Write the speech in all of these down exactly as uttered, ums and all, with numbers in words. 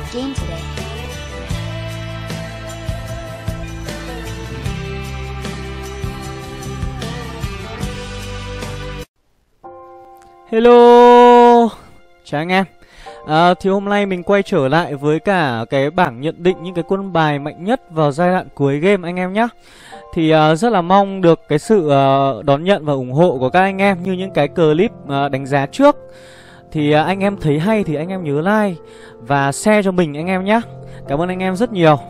game today. Hello, chào anh em. à, Thì hôm nay mình quay trở lại với cả cái bảng nhận định những cái quân bài mạnh nhất vào giai đoạn cuối game anh em nhé. Thì uh, rất là mong được cái sự uh, đón nhận và ủng hộ của các anh em như những cái clip uh, đánh giá trước. Thì uh, anh em thấy hay thì anh em nhớ like và share cho mình anh em nhé. Cảm ơn anh em rất nhiều.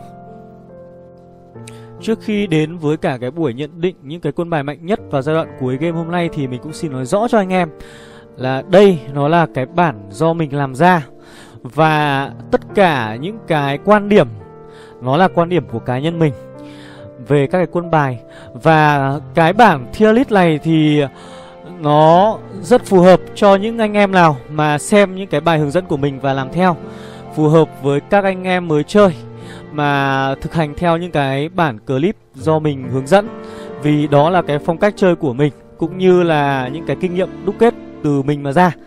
Trước khi đến với cả cái buổi nhận định những cái quân bài mạnh nhất vào giai đoạn cuối game hôm nay thì mình cũng xin nói rõ cho anh em là đây nó là cái bản do mình làm ra. Và tất cả những cái quan điểm nó là quan điểm của cá nhân mình về các cái quân bài. Và cái bảng tier list này thì nó rất phù hợp cho những anh em nào mà xem những cái bài hướng dẫn của mình và làm theo. Phù hợp với các anh em mới chơi mà thực hành theo những cái bản clip do mình hướng dẫn. Vì đó là cái phong cách chơi của mình, cũng như là những cái kinh nghiệm đúc kết từ mình mà ra.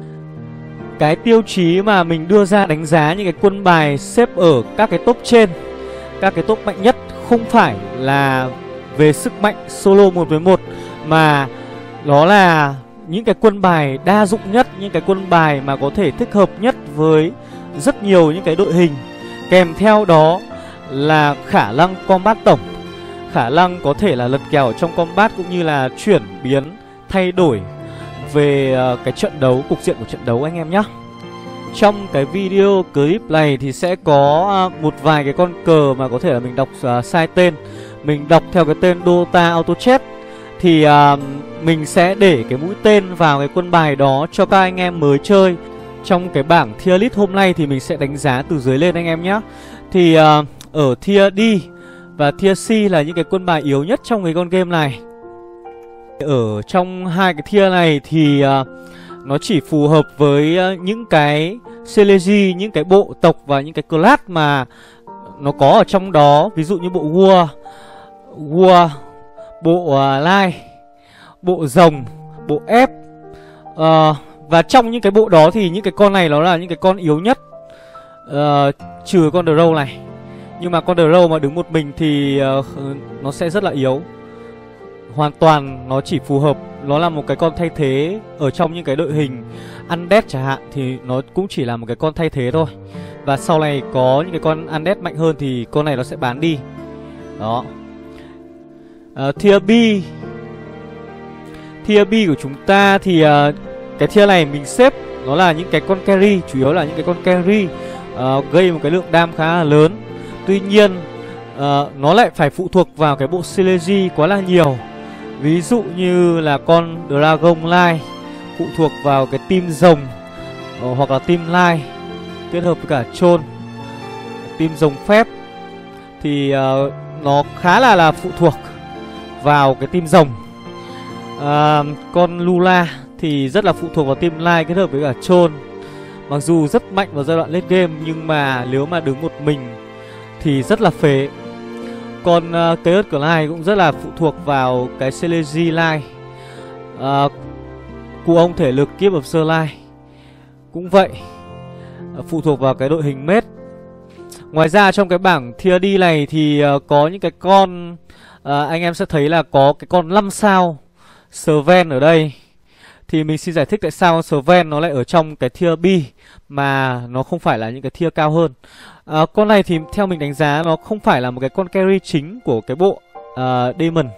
Cái tiêu chí mà mình đưa ra đánh giá những cái quân bài xếp ở các cái top trên, các cái top mạnh nhất, không phải là về sức mạnh solo một với một, mà đó là những cái quân bài đa dụng nhất, những cái quân bài mà có thể thích hợp nhất với rất nhiều những cái đội hình. Kèm theo đó là khả năng combat tổng, khả năng có thể là lật kèo trong combat, cũng như là chuyển biến, thay đổi về uh, cái trận đấu, cục diện của trận đấu anh em nhé. Trong cái video clip này thì sẽ có uh, một vài cái con cờ mà có thể là mình đọc uh, sai tên. Mình đọc theo cái tên Dota Auto Chess. Thì uh, mình sẽ để cái mũi tên vào cái quân bài đó cho các anh em mới chơi. Trong cái bảng tier list hôm nay thì mình sẽ đánh giá từ dưới lên anh em nhé. Thì uh, ở tier D và tier C là những cái quân bài yếu nhất trong cái con game này. Ở trong hai cái tier này thì uh, nó chỉ phù hợp với uh, những cái Celesi, những cái bộ tộc và những cái class mà nó có ở trong đó. Ví dụ như bộ War, War, bộ uh, Lai, bộ Rồng, bộ F. uh, Và trong những cái bộ đó thì những cái con này nó là những cái con yếu nhất, uh, trừ con Drow này. Nhưng mà con Drow mà đứng một mình thì uh, nó sẽ rất là yếu. Hoàn toàn nó chỉ phù hợp, nó là một cái con thay thế ở trong những cái đội hình Undead chẳng hạn, thì nó cũng chỉ là một cái con thay thế thôi. Và sau này có những cái con Undead mạnh hơn thì con này nó sẽ bán đi. Đó. uh, Tier B, Tier B của chúng ta thì uh, cái tier này mình xếp nó là những cái con carry, chủ yếu là những cái con carry uh, gây một cái lượng đam khá là lớn. Tuy nhiên uh, nó lại phải phụ thuộc vào cái bộ Celesi quá là nhiều. Ví dụ như là con Dragon Lai phụ thuộc vào cái team rồng, uh, hoặc là team Lai kết hợp với cả Chôn, team rồng phép. Thì uh, nó khá là là phụ thuộc vào cái team rồng. uh, Con Lula thì rất là phụ thuộc vào team Lai kết hợp với cả Chôn. Mặc dù rất mạnh vào giai đoạn late game, nhưng mà nếu mà đứng một mình thì rất là phế. Còn uh, Chaos Clyde cũng rất là phụ thuộc vào cái Celesi Lai. uh, Cụ ông thể lực Keep of Sir Lai cũng vậy, uh, phụ thuộc vào cái đội hình mết. Ngoài ra trong cái bảng tier D này thì uh, có những cái con uh, anh em sẽ thấy là có cái con năm sao Sven ở đây. Thì mình xin giải thích tại sao Sven nó lại ở trong cái tier B mà nó không phải là những cái tier cao hơn. à, Con này thì theo mình đánh giá nó không phải là một cái con carry chính của cái bộ uh, Demon.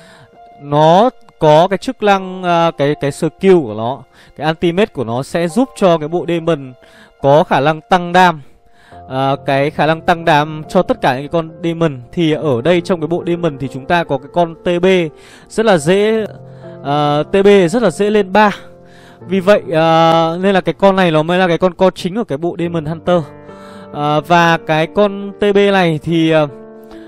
Nó có cái chức năng, uh, cái cái skill của nó, cái ultimate của nó sẽ giúp cho cái bộ Demon có khả năng tăng đam. uh, Cái khả năng tăng đam cho tất cả những cái con Demon. Thì ở đây trong cái bộ Demon thì chúng ta có cái con tê bê rất là dễ, Uh, tê bê rất là dễ lên ba. Vì vậy uh, nên là cái con này nó mới là cái con co chính ở cái bộ Demon Hunter. uh, Và cái con tê bê này thì uh,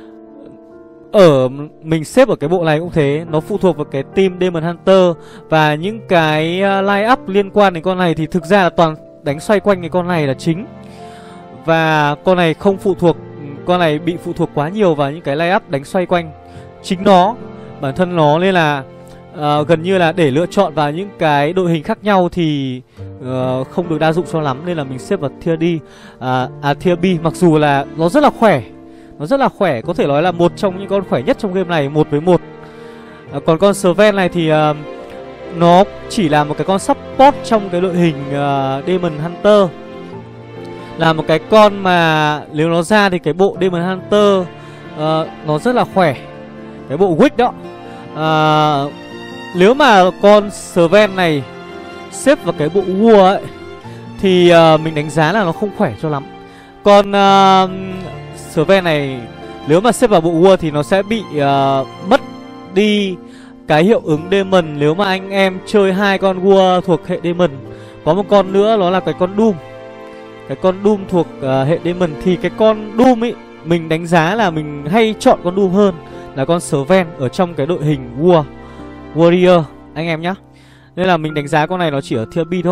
ở mình xếp ở cái bộ này cũng thế. Nó phụ thuộc vào cái team Demon Hunter. Và những cái uh, line up liên quan đến con này thì thực ra là toàn đánh xoay quanh cái con này là chính. Và con này không phụ thuộc, con này bị phụ thuộc quá nhiều vào những cái line up đánh xoay quanh chính nó, bản thân nó. Nên là Uh, gần như là để lựa chọn vào những cái đội hình khác nhau thì uh, không được đa dụng cho lắm, nên là mình xếp vào tier D. À, à tier B, mặc dù là nó rất là khỏe, nó rất là khỏe, có thể nói là một trong những con khỏe nhất trong game này, một với một. À, còn con Sven này thì uh, nó chỉ là một cái con support trong cái đội hình uh, Demon Hunter, là một cái con mà nếu nó ra thì cái bộ Demon Hunter uh, nó rất là khỏe, cái bộ Wick đó. uh, Nếu mà con Sven này xếp vào cái bộ War ấy thì uh, mình đánh giá là nó không khỏe cho lắm. Con uh, Sven này nếu mà xếp vào bộ War thì nó sẽ bị uh, mất đi cái hiệu ứng Demon nếu mà anh em chơi hai con War thuộc hệ Demon. Có một con nữa đó là cái con Doom. Cái con Doom thuộc uh, hệ Demon thì cái con Doom ấy mình đánh giá là mình hay chọn con Doom hơn là con Sven ở trong cái đội hình War Warrior anh em nhá. Nên là mình đánh giá con này nó chỉ ở tier B thôi.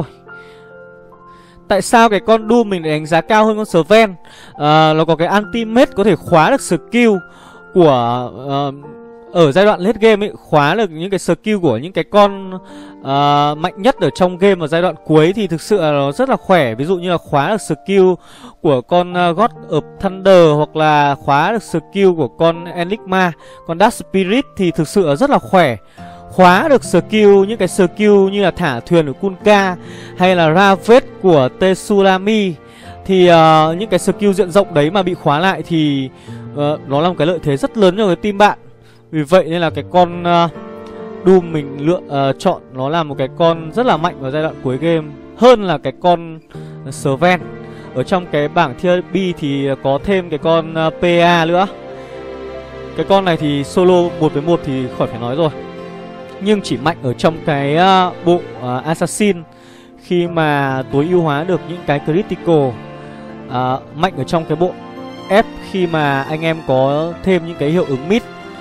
Tại sao cái con Doom mình lại đánh giá cao hơn con Sven? À, nó có cái ultimate có thể khóa được skill của uh, ở giai đoạn late game ấy, khóa được những cái skill của những cái con uh, mạnh nhất ở trong game vào giai đoạn cuối thì thực sự là nó rất là khỏe. Ví dụ như là khóa được skill của con uh, God of Thunder, hoặc là khóa được skill của con Enigma, con Dark Spirit thì thực sự là rất là khỏe. Khóa được skill, những cái skill như là thả thuyền của Kunkka hay là Ravet của Tsunami thì uh, những cái skill diện rộng đấy mà bị khóa lại thì uh, nó là một cái lợi thế rất lớn cho cái team bạn. Vì vậy nên là cái con uh, Doom mình lựa uh, chọn nó là một cái con rất là mạnh vào giai đoạn cuối game hơn là cái con Sven. Ở trong cái bảng tier B thì có thêm cái con uh, pê a nữa. Cái con này thì solo một với một thì khỏi phải nói rồi, nhưng chỉ mạnh ở trong cái uh, bộ uh, Assassin khi mà tối ưu hóa được những cái critical. uh, Mạnh ở trong cái bộ F khi mà anh em có thêm những cái hiệu ứng mid.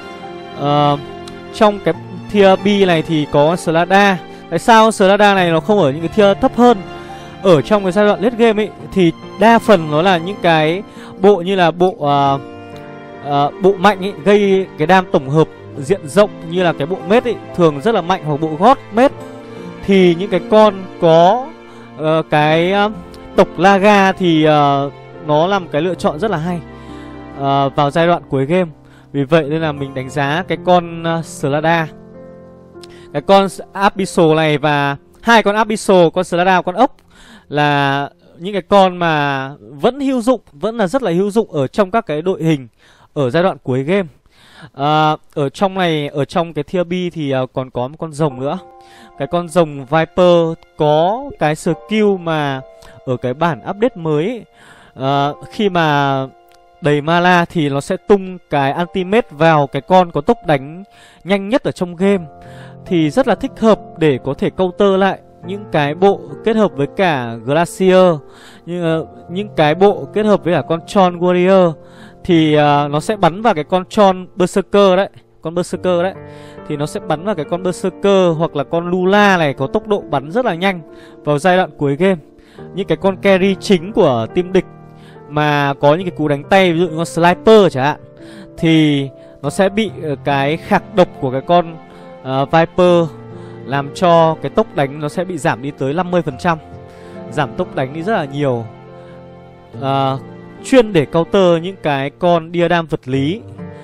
uh, Trong cái tier B này thì có Slada. Tại sao Slada này nó không ở những cái tier thấp hơn? Ở trong cái giai đoạn late game ấy thì đa phần nó là những cái bộ như là bộ uh, uh, bộ mạnh ấy, gây cái đam tổng hợp diện rộng như là cái bộ mết ấy thường rất là mạnh, hoặc bộ gót mết. Thì những cái con có uh, cái uh, tộc Laga thì uh, nó là một cái lựa chọn rất là hay uh, vào giai đoạn cuối game. Vì vậy nên là mình đánh giá cái con uh, Slada, cái con Abyssal này và hai con Abyssal, con Slada và con ốc là những cái con mà vẫn hữu dụng, vẫn là rất là hữu dụng ở trong các cái đội hình ở giai đoạn cuối game. À, ở trong này, ở trong cái tier B thì uh, còn có một con rồng nữa. Cái con rồng Viper có cái skill mà ở cái bản update mới ấy, uh, khi mà đầy mana thì nó sẽ tung cái ultimate vào cái con có tốc đánh nhanh nhất ở trong game. Thì rất là thích hợp để có thể counter lại những cái bộ kết hợp với cả Glacier, như, uh, những cái bộ kết hợp với cả con Tron Warrior thì uh, nó sẽ bắn vào cái con Tron Berserker đấy, con Berserker đấy. Thì nó sẽ bắn vào cái con Berserker hoặc là con Lula này có tốc độ bắn rất là nhanh vào giai đoạn cuối game. Những cái con carry chính của team địch mà có những cái cú đánh tay, ví dụ như con Sniper chẳng hạn, thì nó sẽ bị uh, cái khạc độc của cái con uh, Viper làm cho cái tốc đánh nó sẽ bị giảm đi tới năm mươi phần trăm. Giảm tốc đánh đi rất là nhiều, uh, chuyên để counter những cái con diadem vật lý.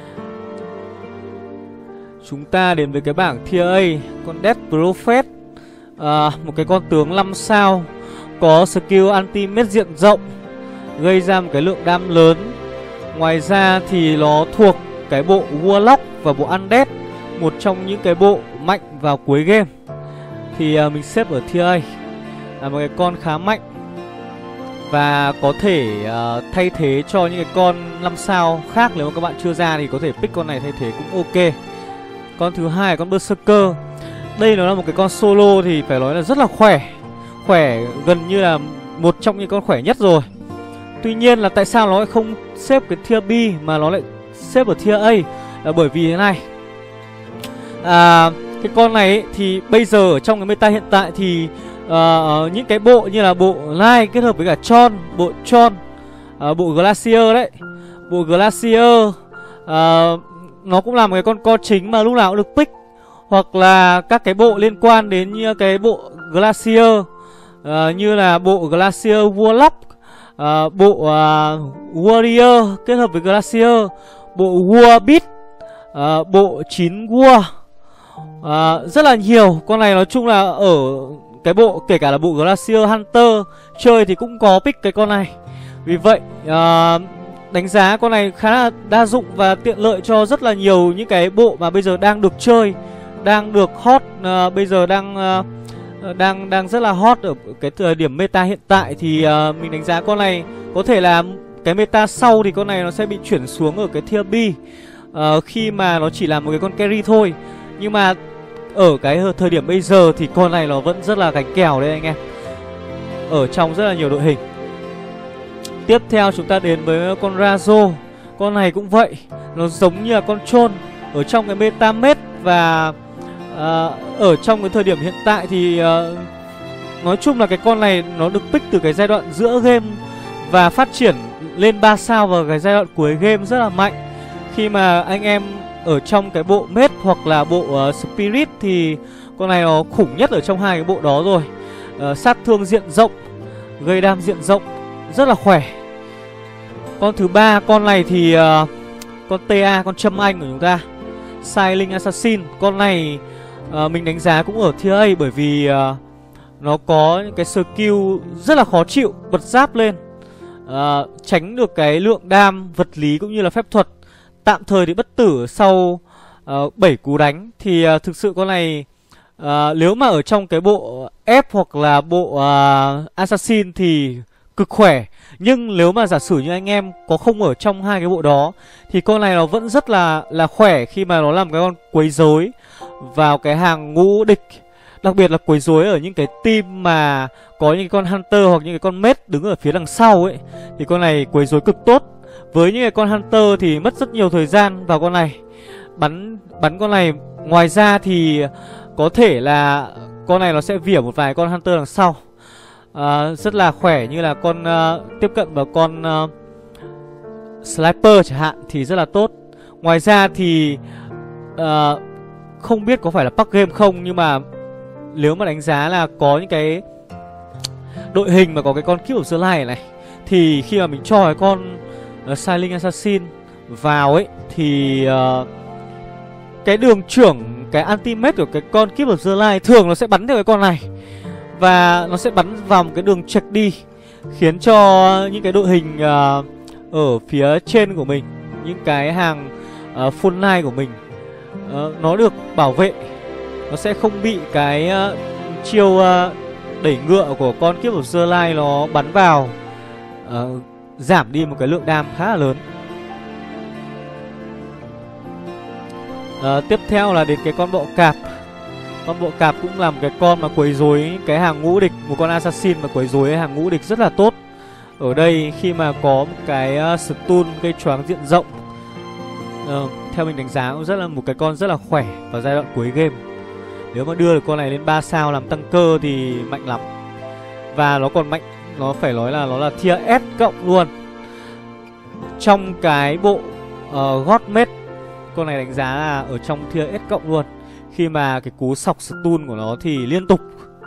Chúng ta đến với cái bảng tier A, con Death Prophet, uh, một cái con tướng năm sao có skill ultimate diện rộng, gây ra một cái lượng đam lớn. Ngoài ra thì nó thuộc cái bộ Warlock và bộ Undead, một trong những cái bộ mạnh vào cuối game. Thì uh, mình xếp ở tier A, là một cái con khá mạnh và có thể uh, thay thế cho những cái con năm sao khác. Nếu mà các bạn chưa ra thì có thể pick con này thay thế cũng ok. Con thứ hai là con Berserker. Đây nó là một cái con solo thì phải nói là rất là khỏe, khỏe gần như là một trong những con khỏe nhất rồi. Tuy nhiên là tại sao nó lại không xếp cái tier B mà nó lại xếp ở tier A, là bởi vì thế này. À, cái con này ấy, thì bây giờ ở trong cái meta hiện tại thì uh, những cái bộ như là bộ Light kết hợp với cả Tron, bộ Tron, uh, bộ Glacier đấy, bộ Glacier uh, nó cũng là một cái con co chính mà lúc nào cũng được pick. Hoặc là các cái bộ liên quan đến như cái bộ Glacier, uh, như là bộ Glacier Warlock, uh, bộ uh, Warrior kết hợp với Glacier, bộ Warbeat, uh, bộ chín War, uh, rất là nhiều. Con này nói chung là ở cái bộ, kể cả là bộ Glacier Hunter chơi thì cũng có pick cái con này. Vì vậy uh, đánh giá con này khá là đa dụng và tiện lợi cho rất là nhiều những cái bộ mà bây giờ đang được chơi, đang được hot, uh, bây giờ đang uh, đang đang rất là hot ở cái thời điểm meta hiện tại. Thì uh, mình đánh giá con này có thể là cái meta sau thì con này nó sẽ bị chuyển xuống ở cái tier B, uh, khi mà nó chỉ là một cái con carry thôi. Nhưng mà ở cái thời điểm bây giờ thì con này nó vẫn rất là gánh kèo đấy anh em, ở trong rất là nhiều đội hình. Tiếp theo chúng ta đến với con Razo. Con này cũng vậy, nó giống như là con Chôn ở trong cái meta mết. Và uh, ở trong cái thời điểm hiện tại thì uh, nói chung là cái con này nó được pick từ cái giai đoạn giữa game và phát triển lên ba sao vào cái giai đoạn cuối game rất là mạnh. Khi mà anh em ở trong cái bộ mết hoặc là bộ uh, Spirit thì con này nó khủng nhất ở trong hai cái bộ đó rồi. uh, Sát thương diện rộng, gây đam diện rộng, rất là khỏe. Con thứ ba, con này thì uh, con tê a, con châm anh của chúng ta, Silent Assassin. Con này uh, mình đánh giá cũng ở tier A, bởi vì uh, nó có những cái skill rất là khó chịu, bật giáp lên, uh, tránh được cái lượng đam vật lý cũng như là phép thuật, tạm thời thì bất tử sau uh, bảy cú đánh. Thì uh, thực sự con này uh, nếu mà ở trong cái bộ F hoặc là bộ uh, Assassin thì cực khỏe. Nhưng nếu mà giả sử như anh em có không ở trong hai cái bộ đó thì con này nó vẫn rất là là khỏe, khi mà nó làm cái con quấy rối vào cái hàng ngũ địch. Đặc biệt là quấy rối ở những cái team mà có những cái con Hunter hoặc những cái con Mage đứng ở phía đằng sau ấy, thì con này quấy rối cực tốt. Với những cái con Hunter thì mất rất nhiều thời gian vào con này, bắn bắn con này. Ngoài ra thì có thể là con này nó sẽ vỉa một vài con Hunter đằng sau. Uh, rất là khỏe, như là con uh, tiếp cận vào con uh, Sniper chẳng hạn thì rất là tốt. Ngoài ra thì uh, không biết có phải là pack game không, nhưng mà nếu mà đánh giá là có những cái đội hình mà có cái con Keep of the Light này, thì khi mà mình cho cái con uh, Silent Assassin vào ấy thì uh, cái đường trưởng, cái ultimate của cái con Keep of the Light thường nó sẽ bắn theo cái con này, và nó sẽ bắn vào một cái đường chệch đi, khiến cho những cái đội hình uh, ở phía trên của mình, những cái hàng uh, full line của mình, uh, nó được bảo vệ. Nó sẽ không bị cái uh, chiêu uh, đẩy ngựa của con Keep of the Light nó bắn vào, uh, giảm đi một cái lượng đam khá là lớn. uh, Tiếp theo là đến cái con bộ cạp. Con bộ cạp cũng là một cái con mà quấy rối cái hàng ngũ địch, một con assassin mà quấy rối hàng ngũ địch rất là tốt. Ở đây khi mà có một cái uh, stun gây choáng diện rộng, uh, theo mình đánh giá cũng rất là một cái con rất là khỏe vào giai đoạn cuối game. Nếu mà đưa được con này lên ba sao làm tăng cơ thì mạnh lắm. Và nó còn mạnh, nó phải nói là nó là tier S cộng luôn. Trong cái bộ uh, Godmate, con này đánh giá là ở trong tier S cộng luôn, khi mà cái cú sọc stun của nó thì liên tục.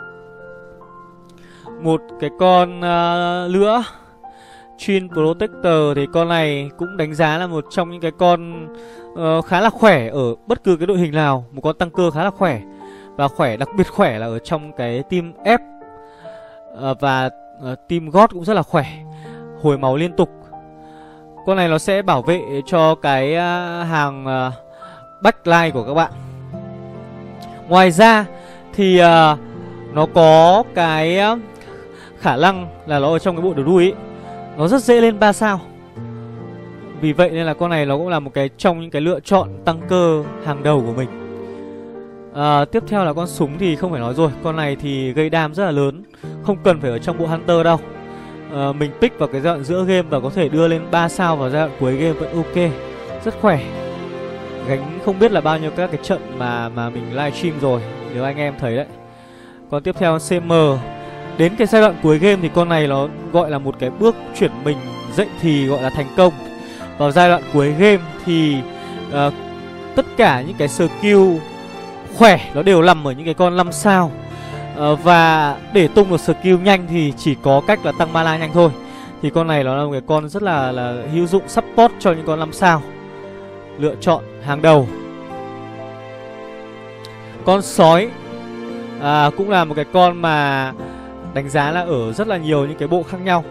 Một cái con uh, nữa, Twin Protector, thì con này cũng đánh giá là một trong những cái con uh, khá là khỏe ở bất cứ cái đội hình nào. Một con tăng cơ khá là khỏe, và khỏe, đặc biệt khỏe là ở trong cái team F, uh, và uh, team God cũng rất là khỏe, hồi máu liên tục. Con này nó sẽ bảo vệ cho cái uh, hàng uh, backline của các bạn. Ngoài ra thì uh, nó có cái uh, khả năng là nó ở trong cái bộ Druid ấy, nó rất dễ lên ba sao. Vì vậy nên là con này nó cũng là một cái trong những cái lựa chọn tăng cơ hàng đầu của mình. uh, Tiếp theo là con súng thì không phải nói rồi. Con này thì gây đam rất là lớn, không cần phải ở trong bộ Hunter đâu. uh, Mình pick vào cái giai đoạn giữa game và có thể đưa lên ba sao vào giai đoạn cuối game vẫn ok, rất khỏe. Gánh không biết là bao nhiêu các cái trận mà mà mình livestream rồi, nếu anh em thấy đấy. Còn tiếp theo xê em. Đến cái giai đoạn cuối game thì con này nó gọi là một cái bước chuyển mình dậy thì gọi là thành công. Vào giai đoạn cuối game thì uh, tất cả những cái skill khỏe nó đều nằm ở những cái con năm sao. uh, Và để tung được skill nhanh thì chỉ có cách là tăng mana nhanh thôi. Thì con này nó là một cái con rất là, là hữu dụng support cho những con năm sao. Lựa chọn hàng đầu. Con sói à, cũng là một cái con mà đánh giá là ở rất là nhiều những cái bộ khác nhau.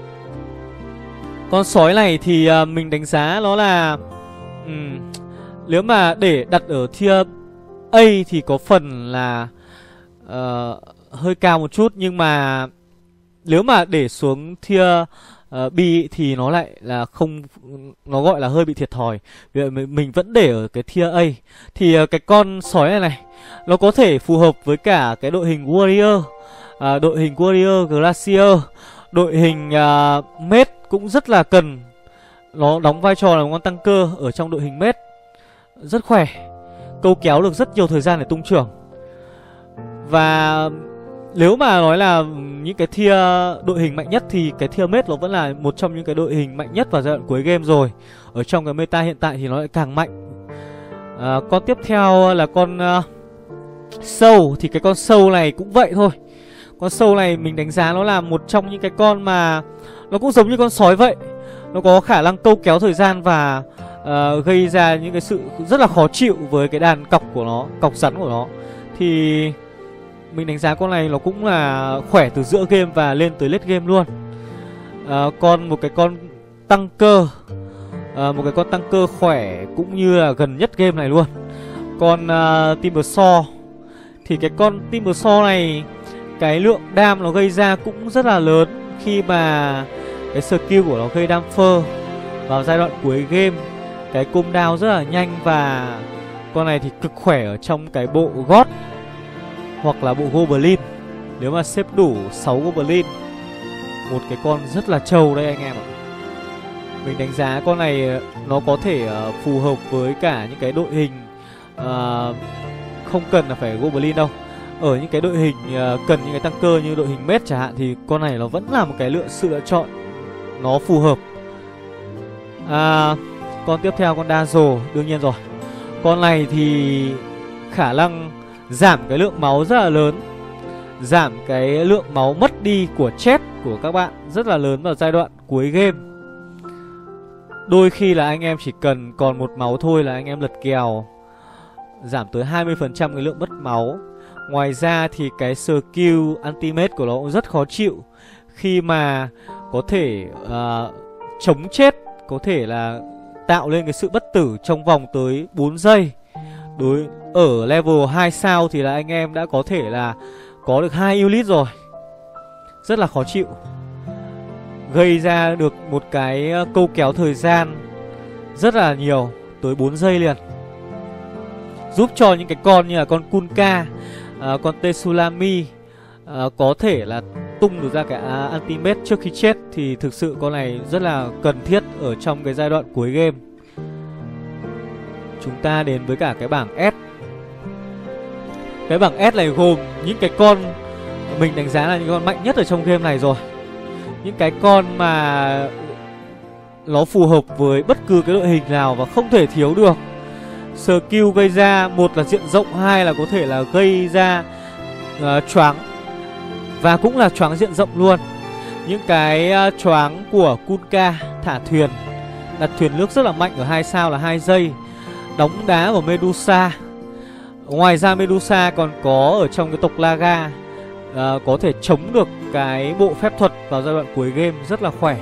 Con sói này thì uh, mình đánh giá nó là um, nếu mà để đặt ở tier A thì có phần là uh, hơi cao một chút. Nhưng mà nếu mà để xuống tier uh, B thì nó lại là không, nó gọi là hơi bị thiệt thòi. Vì vậy mình vẫn để ở cái tier A. Thì uh, cái con sói này này nó có thể phù hợp với cả cái đội hình Warrior, uh, đội hình Warrior Glacier, đội hình uh, Mage cũng rất là cần. Nó đóng vai trò là một con tăng cơ ở trong đội hình Mage, rất khỏe, câu kéo được rất nhiều thời gian để tung trưởng. Và nếu mà nói là những cái tier đội hình mạnh nhất thì cái tier Mage nó vẫn là một trong những cái đội hình mạnh nhất vào giai đoạn cuối game rồi. Ở trong cái meta hiện tại thì nó lại càng mạnh. à, Con tiếp theo là con uh, Sâu. Thì cái con Sâu này cũng vậy thôi. Con Sâu này mình đánh giá nó là một trong những cái con mà nó cũng giống như con sói vậy. Nó có khả năng câu kéo thời gian và uh, gây ra những cái sự rất là khó chịu với cái đàn cọc của nó, cọc rắn của nó. Thì mình đánh giá con này nó cũng là khỏe từ giữa game và lên tới late game luôn. uh, Còn một cái con tăng cơ, uh, một cái con tăng cơ khỏe cũng như là gần nhất game này luôn, con uh, Timbersaw. Thì cái con Timbersaw này, cái lượng đam nó gây ra cũng rất là lớn khi mà cái skill của nó gây đam phơ vào giai đoạn cuối game. Cái cooldown rất là nhanh và con này thì cực khỏe ở trong cái bộ God hoặc là bộ Goblin. Nếu mà xếp đủ sáu Goblin, một cái con rất là trâu đây anh em ạ. Mình đánh giá con này nó có thể uh, phù hợp với cả những cái đội hình uh, không cần là phải Goblin đâu. Ở những cái đội hình uh, cần những cái tăng cơ như đội hình Mage chẳng hạn thì con này nó vẫn là một cái lựa sự lựa chọn nó phù hợp. à, Con tiếp theo con Dazzle, đương nhiên rồi. Con này thì khả năng giảm cái lượng máu rất là lớn, giảm cái lượng máu mất đi của chết của các bạn rất là lớn vào giai đoạn cuối game. Đôi khi là anh em chỉ cần còn một máu thôi là anh em lật kèo, giảm tới hai mươi phần trăm cái lượng mất máu. Ngoài ra thì cái skill ultimate của nó cũng rất khó chịu, khi mà có thể uh, chống chết, có thể là tạo lên cái sự bất tử trong vòng tới bốn giây. Đối ở level hai sao thì là anh em đã có thể là có được hai unit rồi. Rất là khó chịu. Gây ra được một cái câu kéo thời gian rất là nhiều, tới bốn giây liền. Giúp cho những cái con như là con Kunkka, uh, con Tsunami uh, có thể là tung được ra cái uh, ultimate trước khi chết. Thì thực sự con này rất là cần thiết ở trong cái giai đoạn cuối game. Chúng ta đến với cả cái bảng S. Cái bảng S này gồm những cái con mình đánh giá là những con mạnh nhất ở trong game này rồi. Những cái con mà nó phù hợp với bất cứ cái đội hình nào và không thể thiếu được. Skill gây ra, một là diện rộng, hai là có thể là gây ra uh, choáng. Và cũng là choáng diện rộng luôn. Những cái uh, choáng của Kunkka, thả thuyền, đặt thuyền nước rất là mạnh ở hai sao là hai giây. Đóng đá của Medusa. Ngoài ra Medusa còn có ở trong cái tộc Laga, uh, có thể chống được cái bộ phép thuật vào giai đoạn cuối game, rất là khỏe.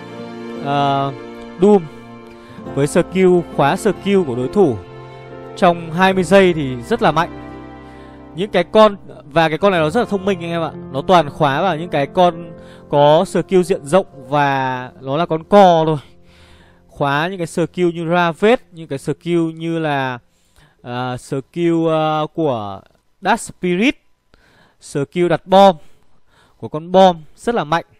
uh, Doom với skill, khóa skill của đối thủ trong hai mươi giây thì rất là mạnh. Những cái con, và cái con này nó rất là thông minh anh em ạ. Nó toàn khóa vào những cái con có skill diện rộng và nó là con co thôi. Khóa những cái skill như Ravage, những cái skill như là uh, skill uh, của Dark Spirit, skill đặt bom của con bom rất là mạnh.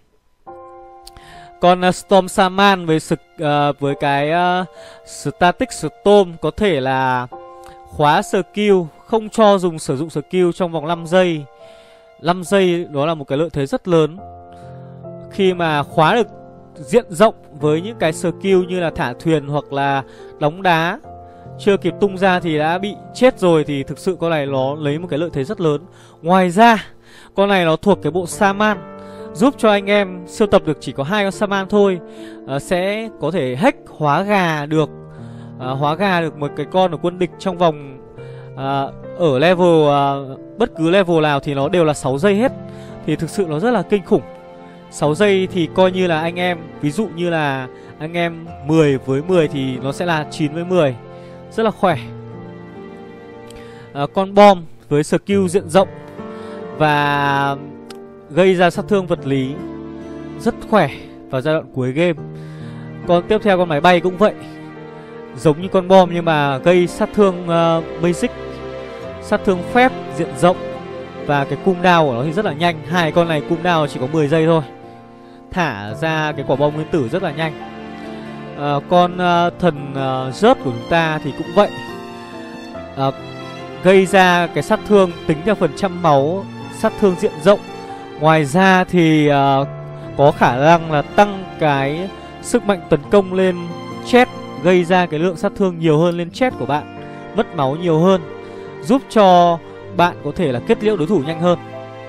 Còn uh, Storm Shaman với uh, với cái uh, Static Storm có thể là khóa skill, không cho dùng sử dụng skill trong vòng năm giây. năm giây đó là một cái lợi thế rất lớn. Khi mà khóa được diện rộng với những cái skill như là thả thuyền hoặc là đóng đá, chưa kịp tung ra thì đã bị chết rồi, thì thực sự con này nó lấy một cái lợi thế rất lớn. Ngoài ra Con này nó thuộc cái bộ Shaman, giúp cho anh em sưu tập được chỉ có hai con Shaman thôi, à, sẽ có thể hack hóa gà được, à, hóa gà được một cái con ở quân địch trong vòng à, ở level à, bất cứ level nào thì nó đều là sáu giây hết. Thì thực sự nó rất là kinh khủng. Sáu giây thì coi như là anh em, ví dụ như là anh em mười với mười thì nó sẽ là chín với mười. Rất là khỏe. à, Con bom với skill diện rộng và gây ra sát thương vật lý rất khỏe vào giai đoạn cuối game. Còn tiếp theo con máy bay cũng vậy, giống như con bom nhưng mà gây sát thương uh, basic, sát thương phép diện rộng. Và cái cooldown của nó thì rất là nhanh. Hai con này cooldown chỉ có mười giây thôi, thả ra cái quả bom nguyên tử rất là nhanh. à, Con uh, thần uh, rớt của chúng ta thì cũng vậy, à, gây ra cái sát thương tính theo phần trăm máu, sát thương diện rộng. Ngoài ra thì uh, có khả năng là tăng cái sức mạnh tấn công lên chest, gây ra cái lượng sát thương nhiều hơn lên chest của bạn, mất máu nhiều hơn, giúp cho bạn có thể là kết liễu đối thủ nhanh hơn.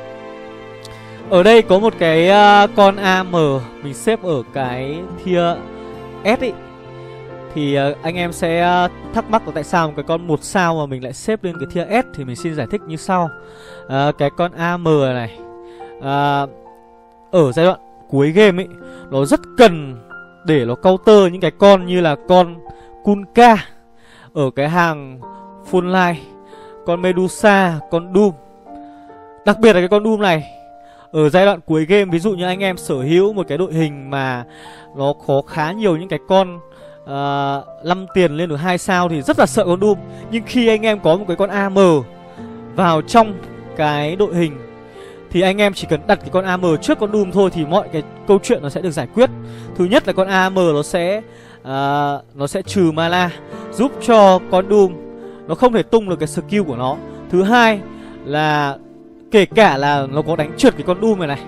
Ở đây có một cái uh, con a em mình xếp ở cái tier S ý. Thì uh, anh em sẽ uh, thắc mắc là tại sao một cái con một sao mà mình lại xếp lên cái tier S. Thì mình xin giải thích như sau. uh, Cái con a em này uh, ở giai đoạn cuối game ấy, nó rất cần để nó counter những cái con như là con Kunkka ở cái hàng full life, con Medusa, con Doom. Đặc biệt là cái con Doom này ở giai đoạn cuối game, ví dụ như anh em sở hữu một cái đội hình mà nó có khá nhiều những cái con uh, năm tiền lên được hai sao thì rất là sợ con Doom. Nhưng khi anh em có một cái con a em vào trong cái đội hình thì anh em chỉ cần đặt cái con a em trước con Doom thôi thì mọi cái câu chuyện nó sẽ được giải quyết. Thứ nhất là con a em nó sẽ uh, nó sẽ trừ mana, giúp cho con Doom nó không thể tung được cái skill của nó. Thứ hai là kể cả là nó có đánh trượt cái con Doom này này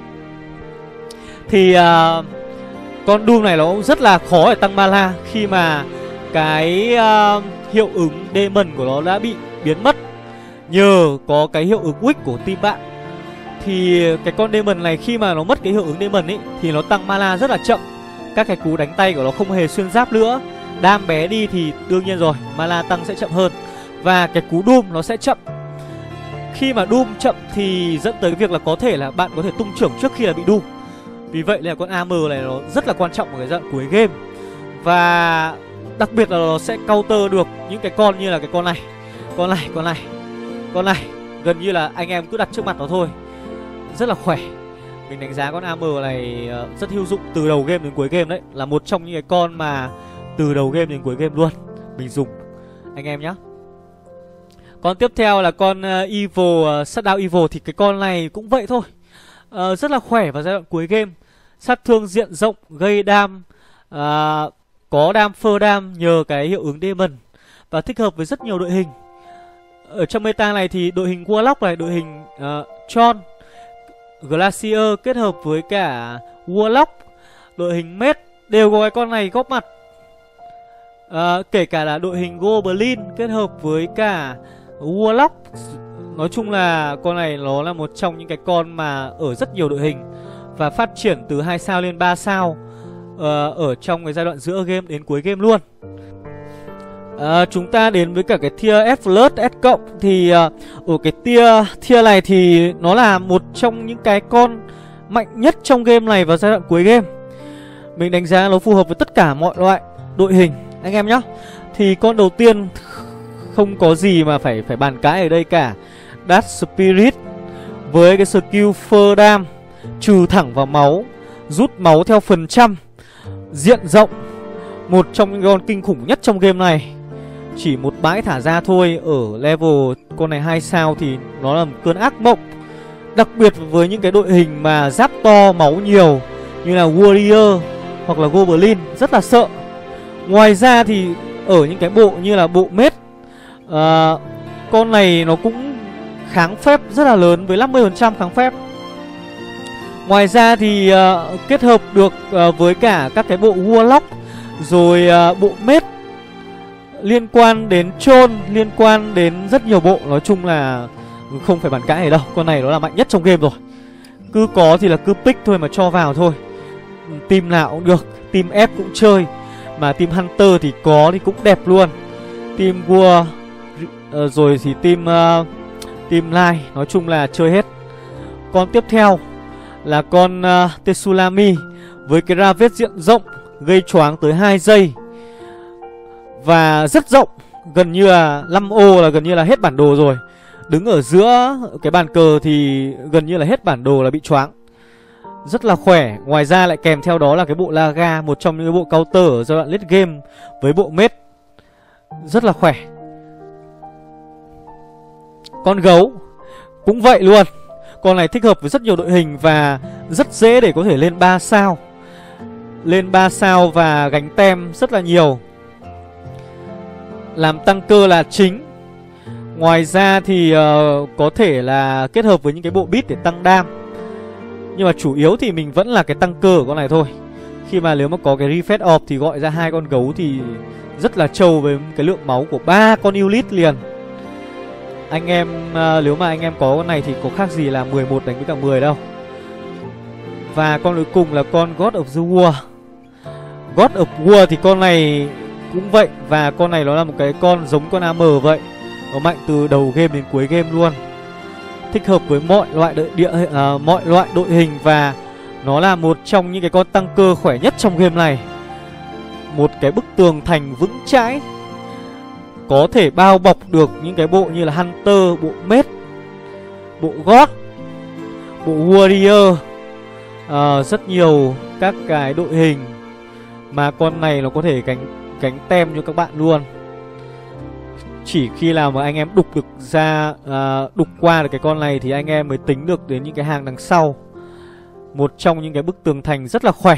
thì uh, con Doom này nó cũng rất là khó để tăng mana, khi mà cái uh, hiệu ứng Demon của nó đã bị biến mất nhờ có cái hiệu ứng Wick của team bạn. Thì cái con Demon này khi mà nó mất cái hiệu ứng Demon ấy thì nó tăng mana rất là chậm. Các cái cú đánh tay của nó không hề xuyên giáp nữa. Đam bé đi thì đương nhiên rồi, mana tăng sẽ chậm hơn. Và cái cú Doom nó sẽ chậm. Khi mà Doom chậm thì dẫn tới cái việc là có thể là bạn có thể tung trưởng trước khi là bị Doom. Vì vậy là con a em này nó rất là quan trọng ở cái giai đoạn cuối game. Và đặc biệt là nó sẽ counter được những cái con như là cái con này, con này, con này, con này. Gần như là anh em cứ đặt trước mặt nó thôi, rất là khỏe. Mình đánh giá con a em này rất hữu dụng từ đầu game đến cuối game đấy. Là một trong những cái con mà từ đầu game đến cuối game luôn mình dùng anh em nhé. Con tiếp theo là con uh, Evil, uh, Shutdown Evil. Thì cái con này cũng vậy thôi, uh, rất là khỏe vào giai đoạn cuối game. Sát thương diện rộng, gây đam, uh, có đam phơ đam nhờ cái hiệu ứng Demon. Và thích hợp với rất nhiều đội hình. Ở trong meta này thì đội hình Warlock này, đội hình uh, Tron, Glacier kết hợp với cả Warlock, đội hình Mage đều có cái con này góp mặt. À, kể cả là đội hình Goblin kết hợp với cả Warlock. Nói chung là con này nó là một trong những cái con mà ở rất nhiều đội hình và phát triển từ hai sao lên ba sao uh, ở trong cái giai đoạn giữa game đến cuối game luôn. À, chúng ta đến với cả cái tier S plus, S cộng. Thì uh, ở cái tier tier này thì nó là một trong những cái con mạnh nhất trong game này vào giai đoạn cuối game. Mình đánh giá nó phù hợp với tất cả mọi loại đội hình anh em nhé. Thì con đầu tiên không có gì mà phải phải bàn cãi ở đây cả. Dark Spirit với cái skill Fur Dam, trừ thẳng vào máu, rút máu theo phần trăm, diện rộng. Một trong những con kinh khủng nhất trong game này. Chỉ một bãi thả ra thôi. Ở level con này hai sao thì nó là một cơn ác mộng. Đặc biệt với những cái đội hình mà giáp to, máu nhiều như là Warrior hoặc là Goblin, rất là sợ. Ngoài ra thì ở những cái bộ như là bộ Mage, uh, con này nó cũng kháng phép rất là lớn với năm mươi phần trăm kháng phép. Ngoài ra thì uh, kết hợp được uh, với cả các cái bộ Warlock, rồi uh, bộ Mage, liên quan đến Tron, liên quan đến rất nhiều bộ. Nói chung là không phải bàn cãi này đâu, con này nó là mạnh nhất trong game rồi. Cứ có thì là cứ pick thôi mà cho vào thôi. Team nào cũng được, team F cũng chơi. Mà team Hunter thì có thì cũng đẹp luôn. Team War uh, rồi thì team uh, Team Light, nói chung là chơi hết. Con tiếp theo là con uh, Tsunami với cái ra vết diện rộng, gây choáng tới hai giây và rất rộng, gần như là năm ô là gần như là hết bản đồ rồi. Đứng ở giữa cái bàn cờ thì gần như là hết bản đồ là bị choáng. Rất là khỏe. Ngoài ra lại kèm theo đó là cái bộ Laga, một trong những cái bộ counter ở giai đoạn late game với bộ mết. Rất là khỏe. Con gấu cũng vậy luôn. Con này thích hợp với rất nhiều đội hình và rất dễ để có thể lên ba sao. Lên ba sao và gánh tem rất là nhiều. Làm tăng cơ là chính. Ngoài ra thì uh, có thể là kết hợp với những cái bộ beat để tăng đam. Nhưng mà chủ yếu thì mình vẫn là cái tăng cơ của con này thôi. Khi mà nếu mà có cái refresh off thì gọi ra hai con gấu thì rất là trâu với cái lượng máu của ba con elite liền. Anh em uh, nếu mà anh em có con này thì có khác gì là mười một đánh với cả mười đâu. Và con cuối cùng là con God of the War. God of War thì con này cũng vậy. Và con này nó là một cái con giống con a em vậy. Nó mạnh từ đầu game đến cuối game luôn. Thích hợp với mọi loại đội địa uh, mọi loại đội hình. Và nó là một trong những cái con tăng cơ khỏe nhất trong game này. Một cái bức tường thành vững chãi, có thể bao bọc được những cái bộ như là Hunter, bộ Mage, bộ God, bộ Warrior, uh, rất nhiều các cái đội hình mà con này nó có thể gánh gánh tem cho các bạn luôn. Chỉ khi nào mà anh em đục được ra uh, đục qua được cái con này thì anh em mới tính được đến những cái hàng đằng sau. Một trong những cái bức tường thành rất là khỏe.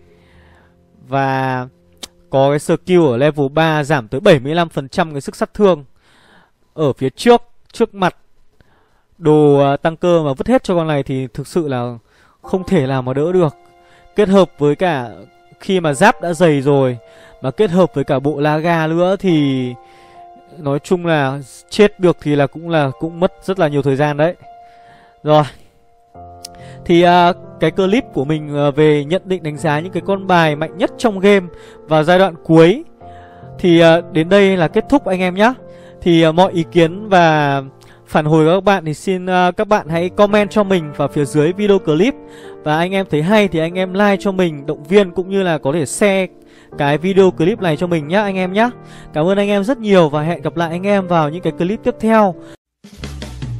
Và có cái skill ở level ba giảm tới bảy mươi lăm phần trăm cái sức sát thương. Ở phía trước, trước mặt đồ uh, tăng cơ mà vứt hết cho con này thì thực sự là không thể nào mà đỡ được. Kết hợp với cả khi mà giáp đã dày rồi, mà kết hợp với cả bộ Laga nữa thì nói chung là chết được thì là cũng là cũng mất rất là nhiều thời gian đấy. Rồi. Thì uh, cái clip của mình uh, về nhận định đánh giá những cái con bài mạnh nhất trong game vào giai đoạn cuối thì uh, đến đây là kết thúc anh em nhé. Thì uh, mọi ý kiến và phản hồi của các bạn thì xin uh, các bạn hãy comment cho mình vào phía dưới video clip. Và anh em thấy hay thì anh em like cho mình, động viên cũng như là có thể share cái video clip này cho mình nhá anh em nhá. Cảm ơn anh em rất nhiều và hẹn gặp lại anh em vào những cái clip tiếp theo.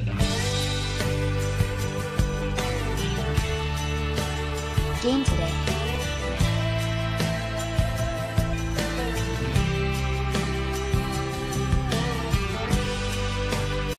Game today.